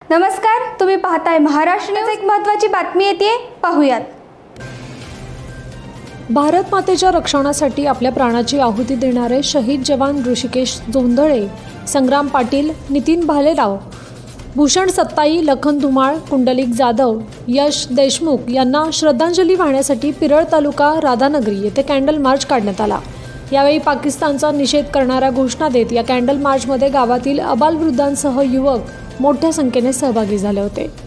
नमस्कार, तुम्ही पाहताय महाराष्ट्र न्यूज। एक महत्त्वाची बातमी येते, पाहूयात। भारत मातेच्या रक्षणासाठी आपल्या प्राणाची आहुती देणारे शहीद जवान ऋषिकेश जोंधळे, संग्राम पाटील, नितीन भालेराव, भूषण सत्ताई, लखन धुमाळ, कुंडलिक जाधव, यश देशमुख यांना श्रद्धांजली वाहण्यासाठी पिरळ तालुका राधानगरी येथे कॅन्डल मार्च काढण्यात आला। यावेळी पाकिस्तानचा निषेध करणाऱ्या घोषणा देत या कॅन्डल मार्चमध्ये गावातील अबालवृद्धांसह युवक मोठ्या संख्येने सहभागी झाले होते।